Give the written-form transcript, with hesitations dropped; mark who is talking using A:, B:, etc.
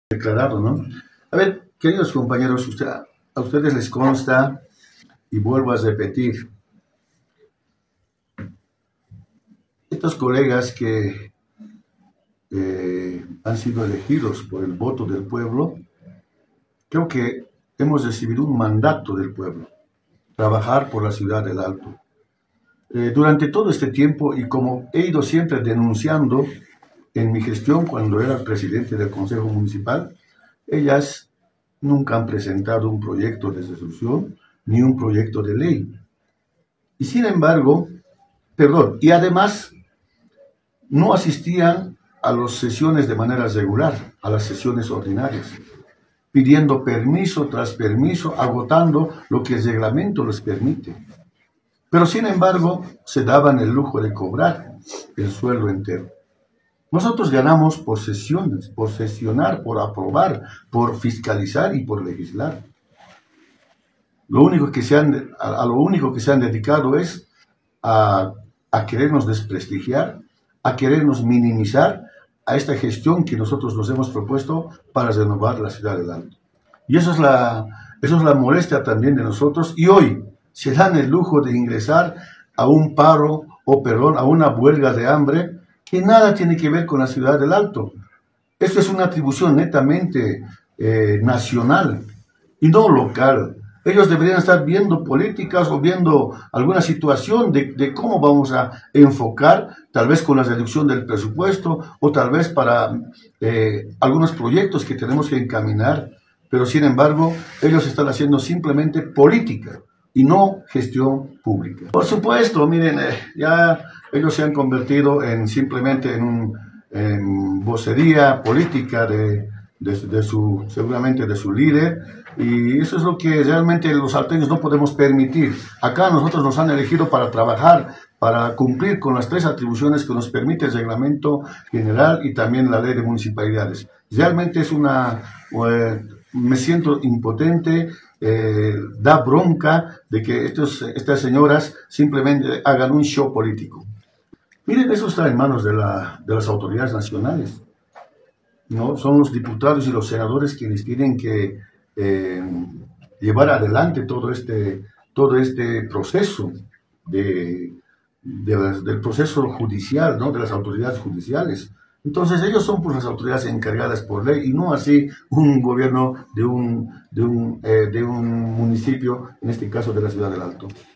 A: Declarado, ¿no? A ver, queridos compañeros, a ustedes les consta, y vuelvo a repetir, estos colegas que han sido elegidos por el voto del pueblo, creo que hemos recibido un mandato del pueblo, trabajar por la ciudad del Alto. Durante todo este tiempo, y como he ido siempre denunciando en mi gestión cuando era presidente del Consejo Municipal, ellas nunca han presentado un proyecto de resolución ni un proyecto de ley. Y sin embargo, y además no asistían a las sesiones de manera regular, a las sesiones ordinarias, pidiendo permiso tras permiso, agotando lo que el reglamento les permite. Pero sin embargo, se daban el lujo de cobrar el sueldo entero. Nosotros ganamos por sesiones, por sesionar, por aprobar, por fiscalizar y por legislar. A lo único que se han dedicado es a querernos desprestigiar, a querernos minimizar a esta gestión que nosotros nos hemos propuesto para renovar la ciudad del Alto. Y eso es la molestia también de nosotros. Y hoy se dan el lujo de ingresar a un paro, a una huelga de hambre, que nada tiene que ver con la ciudad del Alto. Esto es una atribución netamente nacional y no local. Ellos deberían estar viendo políticas o viendo alguna situación de cómo vamos a enfocar, tal vez con la reducción del presupuesto o tal vez para algunos proyectos que tenemos que encaminar. Pero sin embargo, ellos están haciendo simplemente política y no gestión pública. Por supuesto, miren, ya ellos se han convertido simplemente en vocería política seguramente de su líder, y eso es lo que realmente los salteños no podemos permitir. Acá nosotros nos han elegido para trabajar, para cumplir con las 3 atribuciones que nos permite el reglamento general y también la ley de municipalidades. Realmente me siento impotente, da bronca de que estas señoras simplemente hagan un show político. Miren, eso está en manos de las autoridades nacionales, ¿no? Son los diputados y los senadores quienes tienen que llevar adelante todo este proceso del proceso judicial, ¿no? De las autoridades judiciales. Entonces ellos son pues las autoridades encargadas por ley y no así un gobierno de un municipio, en este caso de la ciudad del Alto.